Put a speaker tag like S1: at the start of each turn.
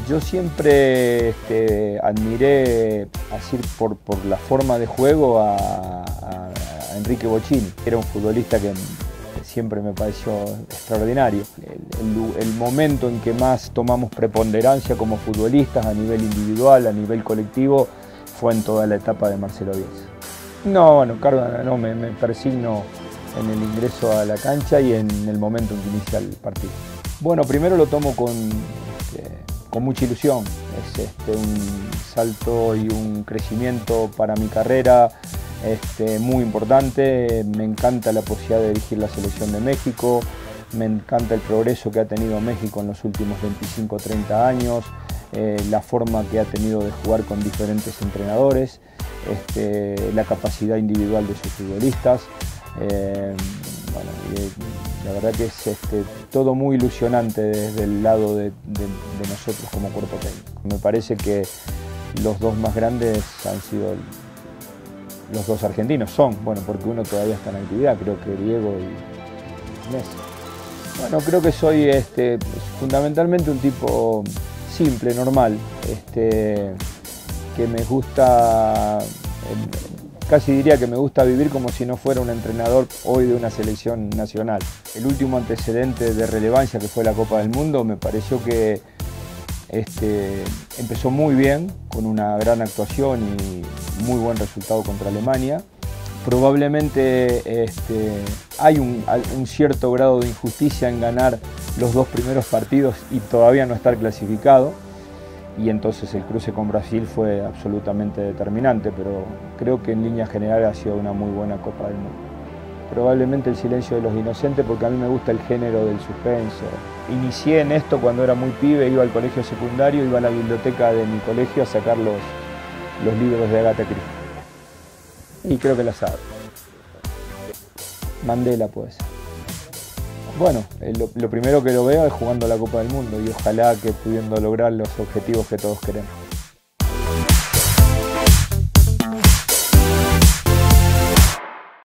S1: Yo siempre admiré, así por la forma de juego, a Enrique Bocchini. Era un futbolista que siempre me pareció extraordinario. El momento en que más tomamos preponderancia como futbolistas a nivel individual, a nivel colectivo, fue en toda la etapa de Marcelo Bielsa. No, bueno, Cárdenas no, me persigno en el ingreso a la cancha y en el momento en que inicia el partido. Bueno, primero lo tomo con mucha ilusión. Es un salto y un crecimiento para mi carrera muy importante. Me encanta la posibilidad de dirigir la selección de México, me encanta el progreso que ha tenido México en los últimos 25 o 30 años, la forma que ha tenido de jugar con diferentes entrenadores, la capacidad individual de sus futbolistas. La verdad que es todo muy ilusionante desde el lado de nosotros como cuerpo técnico. Me parece que los dos más grandes han sido los dos argentinos, bueno, porque uno todavía está en actividad, creo que Diego y Messi. Bueno, creo que soy fundamentalmente un tipo simple, normal, que me gusta, casi diría que me gusta vivir como si no fuera un entrenador hoy de una selección nacional. El último antecedente de relevancia, que fue la Copa del Mundo, me pareció que empezó muy bien, con una gran actuación y muy buen resultado contra Alemania. Probablemente hay un cierto grado de injusticia en ganar los dos primeros partidos y todavía no estar clasificado. Y entonces el cruce con Brasil fue absolutamente determinante, pero creo que en línea general ha sido una muy buena Copa del Mundo. Probablemente el silencio de los inocentes, porque a mí me gusta el género del suspenso. Inicié en esto cuando era muy pibe, iba al colegio secundario, iba a la biblioteca de mi colegio a sacar los libros de Agatha Christie. Y creo que la sabe. Mandela, pues. Bueno, lo primero que lo veo es jugando la Copa del Mundo y ojalá que pudiendo lograr los objetivos que todos queremos.